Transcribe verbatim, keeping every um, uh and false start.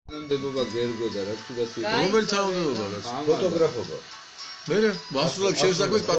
თანამდებობა გერგოდა რა თქმა უნდა რომელი თანამდებობა? ფოტოგრაფობა მე მასულაკ შესაძლოა